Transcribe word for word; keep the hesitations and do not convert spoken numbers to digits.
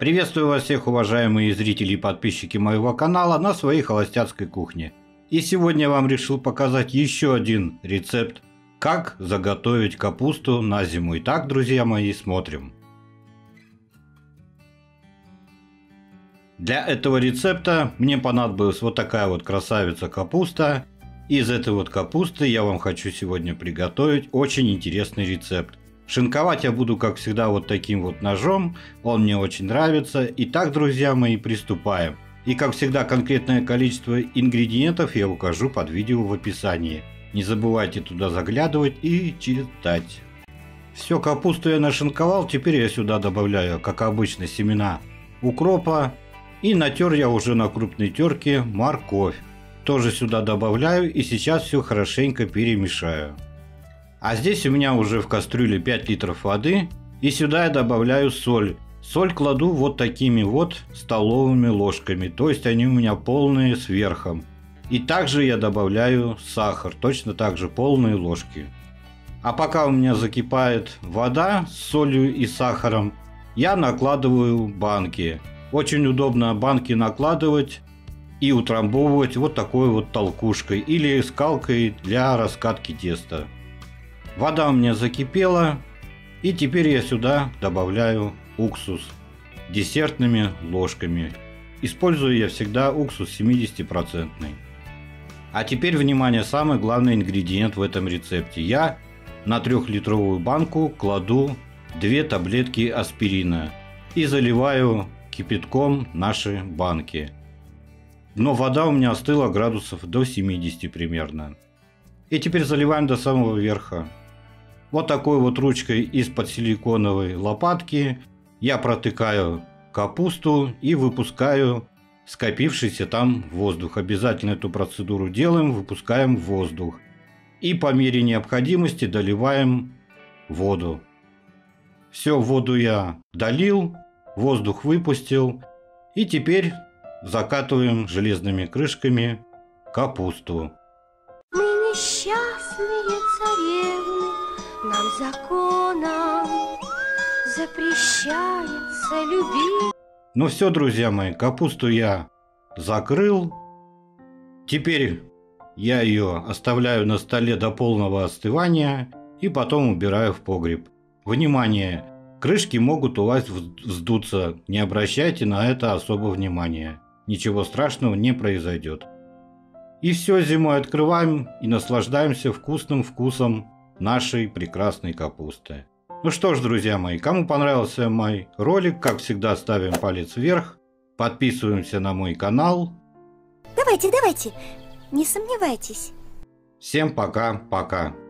Приветствую вас всех, уважаемые зрители и подписчики моего канала на своей холостяцкой кухне. И сегодня я вам решил показать еще один рецепт, как заготовить капусту на зиму. Итак, друзья мои, смотрим. Для этого рецепта мне понадобилась вот такая вот красавица капуста. Из этой вот капусты я вам хочу сегодня приготовить очень интересный рецепт. Шинковать я буду, как всегда, вот таким вот ножом. Он мне очень нравится. Итак, друзья мои, приступаем. И, как всегда, конкретное количество ингредиентов я укажу под видео в описании. Не забывайте туда заглядывать и читать. Все, капусту я нашинковал. Теперь я сюда добавляю, как обычно, семена укропа. И натер я уже на крупной терке морковь. Тоже сюда добавляю и сейчас все хорошенько перемешаю. А здесь у меня уже в кастрюле пять литров воды, и сюда я добавляю соль. Соль кладу вот такими вот столовыми ложками, то есть они у меня полные сверху. И также я добавляю сахар, точно так же полные ложки. А пока у меня закипает вода с солью и сахаром, я накладываю банки. Очень удобно банки накладывать и утрамбовывать вот такой вот толкушкой или скалкой для раскатки теста. Вода у меня закипела, и теперь я сюда добавляю уксус десертными ложками. Использую я всегда уксус семидесятипроцентный. А теперь, внимание, самый главный ингредиент в этом рецепте. Я на трехлитровую банку кладу две таблетки аспирина и заливаю кипятком наши банки. Но вода у меня остыла градусов до семидесяти примерно. И теперь заливаем до самого верха. Вот такой вот ручкой из-под силиконовой лопатки я протыкаю капусту и выпускаю скопившийся там воздух. Обязательно эту процедуру делаем, выпускаем воздух. И по мере необходимости доливаем воду. Все, воду я долил, воздух выпустил. И теперь закатываем железными крышками капусту. Мы несчастные царевны, нам законом запрещается любить. Ну все, друзья мои, капусту я закрыл. Теперь я ее оставляю на столе до полного остывания и потом убираю в погреб. Внимание! Крышки могут у вас вздуться. Не обращайте на это особо внимания. Ничего страшного не произойдет. И все, зимой открываем и наслаждаемся вкусным вкусом нашей прекрасной капусты. Ну что ж, друзья мои, кому понравился мой ролик, как всегда, ставим палец вверх, подписываемся на мой канал. Давайте, давайте, не сомневайтесь. Всем пока-пока.